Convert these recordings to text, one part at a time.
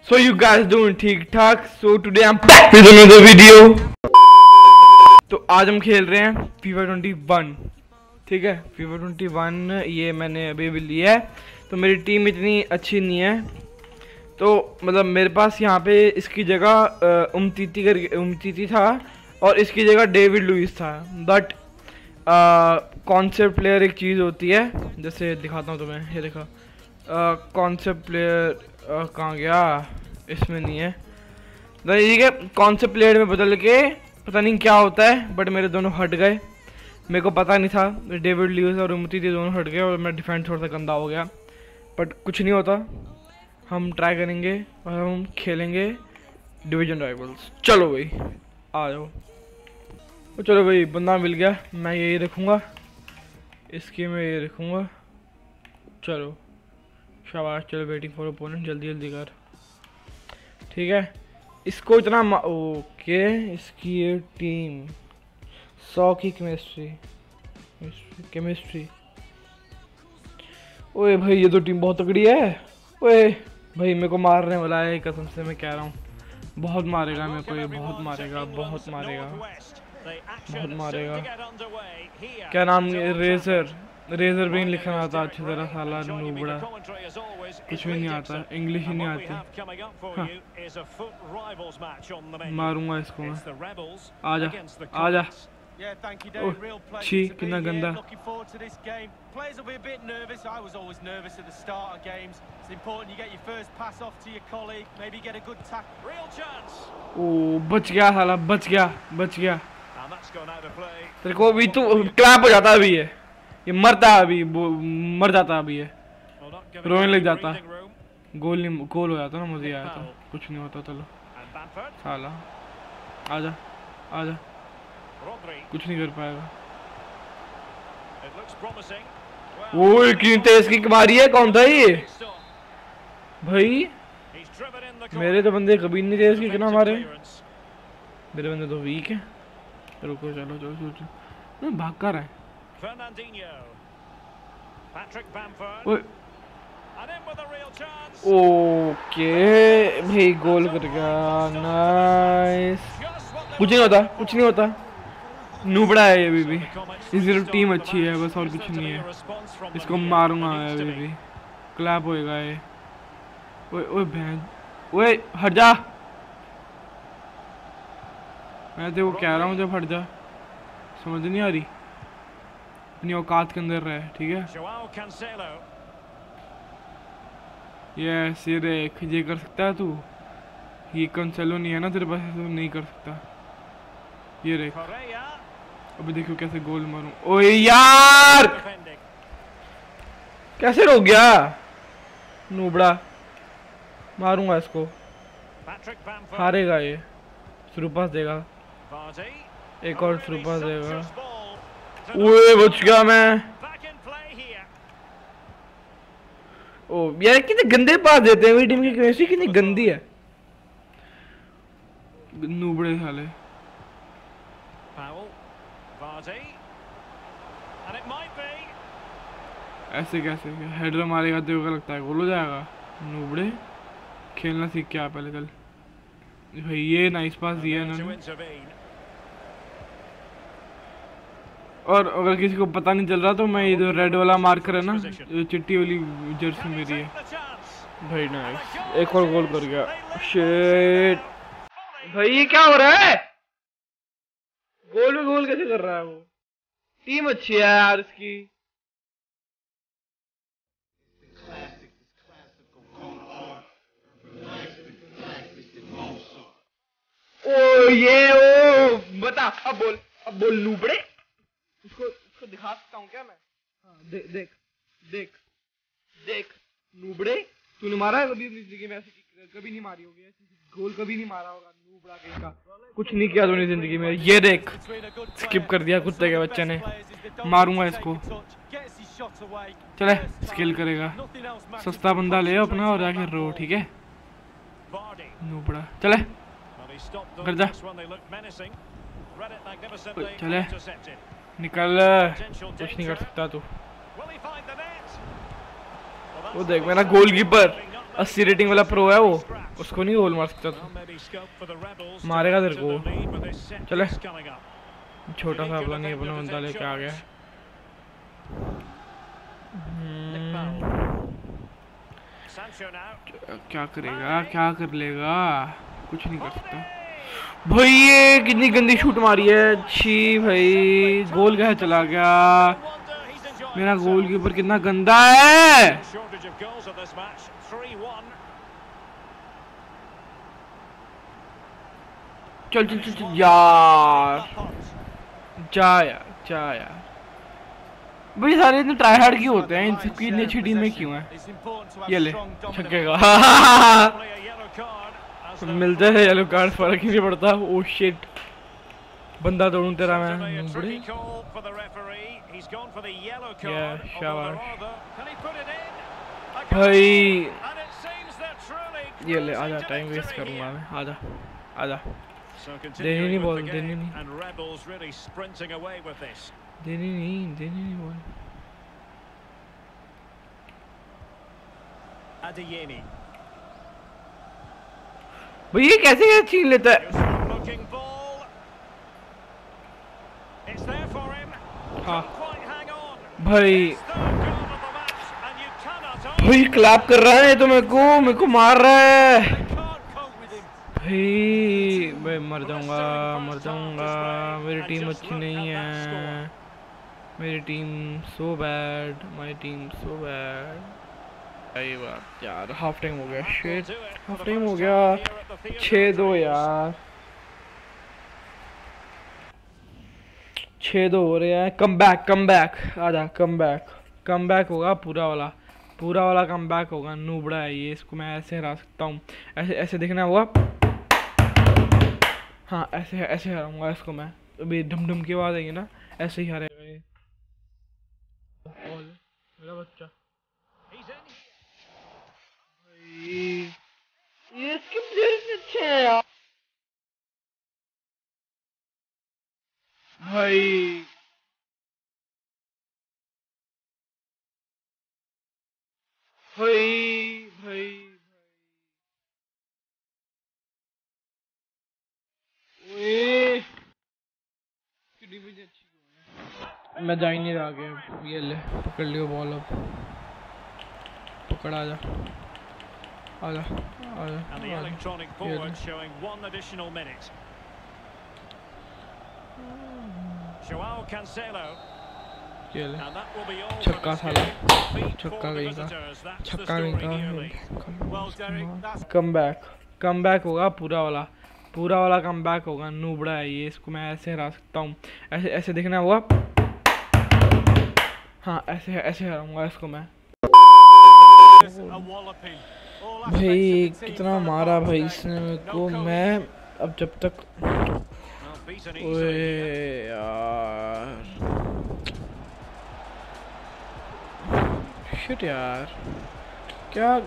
So you guys doing ठीक ठाक? So today I'm back with another video. तो आज हम खेल रहे हैं FIFA 21, ठीक है। FIFA 21 ये मैंने अभी भी लिया है। तो मेरी टीम इतनी अच्छी नहीं है, तो मतलब मेरे पास यहाँ पे इसकी जगह उमतीती था और इसकी जगह डेविड लुइस था। बट कॉन्सेप्ट प्लेयर एक चीज़ होती है, जैसे दिखाता हूँ तुम्हें, ये देखा कॉन्सेप्ट प्लेयर कहाँ गया, इसमें नहीं है। ठीक है, कॉन्सेप्ट प्लेयर में बदल के पता नहीं क्या होता है, बट मेरे दोनों हट गए, मेरे को पता नहीं था। डेविड लुइस और उमतीती दोनों हट गए और मेरा डिफेंस थोड़ा सा गंदा हो गया, बट कुछ नहीं होता। हम ट्राई करेंगे और हम खेलेंगे डिवीजन राइवल्स। चलो भाई आ जाओ। तो चलो भाई, बंदा मिल गया, मैं यही रखूँगा, इसकी मैं ये रखूँगा। चलो शाबाश, चलो वेटिंग फॉर ओपोनेंट, जल्दी जल्दी कर, ठीक है। इसको इतना ओके, इसकी ये टीम 100 की केमिस्ट्री। ओए भाई, ये तो टीम बहुत तगड़ी है। ओए भाई, मेरे को मारने वाला है, कसम से मैं कह रहा हूँ, बहुत मारेगा मेरे को, ये बहुत मारेगा, बहुत मारेगा, बहुत मारेगा। क्या नाम, रेजर भी नहीं लिखना आता अच्छी तरह, साला नूबड़ा, कुछ भी नहीं आता, इंग्लिश ही नहीं आती। हाँ। मारूंगा इसको मैं, आजा आजा। छी, कितना गंदा। ओ बच गया साला, बच गया। तेरे को अभी तो क्लैप हो जाता अभी, ये मरता अभी, मर जाता अभी, ये रोने लग जाता। गोल हो जाता ना, मुझे आया था, कुछ नहीं होता। चलो साला आजा, कुछ नहीं कर पाएगा। ओए कितनी तेज किक मारी है, कौन था ये भाई? मेरे तो बंदे कभी नहीं तेज किक ना मारे, मेरे बंदे तो वीक है। रुको, चलो भाग कर रहा है। ओके भाई, गोल कर गया, नाइस। कुछ नहीं होता, नूबड़ा है ये अभी भी। इसकी सिर्फ टीम अच्छी है बस, और कुछ नहीं है। इसको मारूंगा अभी भी, क्लैप होएगा ये। ओए बहन, ओए हट जा, मैं तेरे को कह रहा हूँ जब हट जा। समझ नहीं आ रही, अपनी औकात के अंदर रहे, ठीक है। ये देख, ये कर सकता है तू, ये कंसेलो नहीं है ना तेरे पास, तो नहीं कर सकता। ये देख, अभी देखो कैसे गोल मारूं। ओए यार, कैसे रोक गया नूबड़ा। मारूंगा इसको, हारेगा ये, थ्रू पास देगा, एक और थ्रू पास देगा। ओए बच गया मैं। ओ यार, कितने गंदे पास देते हैं, मेरी टीम की केमिस्ट्री कितनी गंदी है, नूबड़े साले। ऐसे कैसे हेडर मारेगा तो क्या लगता है गोल हो जाएगा? नूबड़े, खेलना सीख के आ पहले चल भाई। ये नाइस पास दिया इन्होंने। और अगर किसी को पता नहीं चल रहा तो मैं ये जो रेड वाला मार्कर है ना, जो चिट्टी वाली जर्सी मेरी है भाई। नाइस, एक और गोल कर गया। शिट भाई, ये क्या हो रहा है? गोल कैसे कर रहा है वो? टीम अच्छी है यार इसकी। ओ बता, अब बोल नूबड़े। इसको दिखा सकता हूँ क्या मैं? हाँ, देख नूबड़े, तूने मारा है कभी अपनी जिंदगी में ऐसी किक? कभी नहीं मारी होगी ऐसी, गोल कभी नहीं मारा होगा नूबड़ा कहीं का, कुछ नहीं किया तूने जिंदगी में। ये देख, स्किप कर दिया कुत्ते के बच्चे ने। मारूंगा इसको, चले स्किल करेगा। सस्ता बंदा ले अपना और जाके रो, ठीक है नूबड़ा। चले कर जा, चले निकल, कुछ नहीं कर सकता तू। वो देख मेरा गोलकीपर, 80 रेटिंग वाला प्रो है वो, उसको नहीं गोल मार सकता तो मारेगा तेरे को। चले छोटा सा अपना नहीं अपना बंदा लेके आ गया। क्या करेगा, क्या कर लेगा, कुछ नहीं कर सकता भाई। ये कितनी गंदी शूट मारी है, छी भाई। गोल कहाँ चला गया, मेरा गोल कीपर कितना गंदा है। चल चल चल चल यार, जा यार, जा यार भाई। सारे इतने ट्राई हार्ड क्यों होते हैं, इन सबकी इतनी अच्छी टीम में क्यों है। ये ले छक्केगा। मिलते हैं येलो कार्ड, फर्क ही नहीं पड़ता। ओ शिट, बंदा तोड़ूं तेरा मैं बड़ी। शाबाश भाई। ये ले आजा, टाइम वेस्ट करूंगा मैं। आजा आजा, देनी नहीं बॉल, देनी नहीं, देनी नहीं, देनी नहीं बॉल। भाई ये कैसे छीन लेता है। हाँ भाई, भाई क्लैप कर रहा है तो मेरे को मार रहा है भाई। मैं मर जाऊंगा, मर जाऊंगा। मेरी टीम अच्छी नहीं है, मेरी team so bad, my team so bad. सही बात यार, हाफ टाइम हो गया। शिट, हाफ टाइम हो गया। 6-2 यार, 6-2 हो रहे हैं। कम बैक, कम बैक, आजा कम बैक, कम बैक होगा पूरा वाला, पूरा वाला कम बैक होगा। नूबड़ा है ये, इसको मैं ऐसे हरा सकता हूँ। ऐसे ऐसे देखना होगा। हाँ ऐसे ऐसे हराऊंगा इसको मैं। अभी ढम ढम की आवाज आएगी ना, ऐसे ही हारेगा ये। मेरा बच्चा ये इसके प्लेयर्स अच्छे हैं यार भाई। भाई भाई ओए, मैं जा ही नहीं रहा आगे। ये ले पकड़ लियो बॉल, अब पकड़, आजा आजा आजा। ये ले छक्का, साला छक्का गई का, छक्का गई का। कम बैक, कम बैक होगा पूरा वाला, पूरा वाला कम बैक होगा। नूबड़ा है ये, इसको मैं ऐसे हरा सकता हूँ। ऐसे ऐसे देखना होगा। हाँ ऐसे ऐसे हराऊंगा इसको मैं। भाई कितना मारा भाई इसने मेरे को। मैं अब जब तक, ओए यार, शिट यार, क्या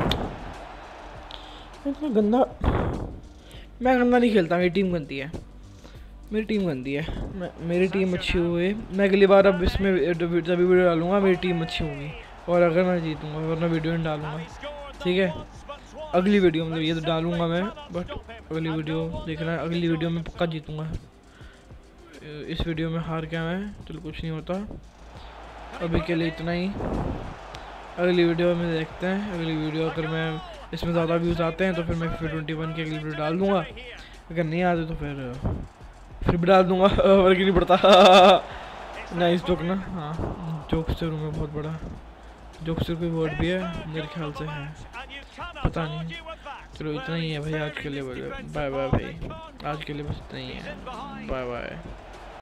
इतना गंदा। मैं गंदा नहीं खेलता, मेरी टीम गंदी है, मेरी टीम गंदी है। मेरी टीम अच्छी हुई, मैं अगली बार अब इसमें जब वीडियो डालूंगा मेरी टीम अच्छी होगी। और अगर मैं जीतूंगा वरना वीडियो नहीं डालूंगा, ठीक है। अगली वीडियो में ये तो डालूंगा मैं, बट अगली वीडियो देखना, अगली वीडियो में पक्का जीतूंगा। इस वीडियो में हार गया मैं, चलो कुछ नहीं होता। अभी के लिए इतना ही, अगली वीडियो में देखते हैं। अगली वीडियो अगर मैं इसमें ज़्यादा व्यूज़ आते हैं तो फिर मैं FIFA 21 की अगली वीडियो डाल दूँगा। अगर नहीं आते तो फिर भी डाल दूँगा। फर्क ही नहीं पड़ता। नाइस जोक ना, हाँ जोकस्टर हूँ मैं बहुत बड़ा। जोकस्टर कोई वर्ड भी है मेरे ख्याल से है, पता नहीं। चलो इतना ही है भाई आज के लिए। बाय बाय भाई, आज के लिए बस इतना ही है। Bye bye.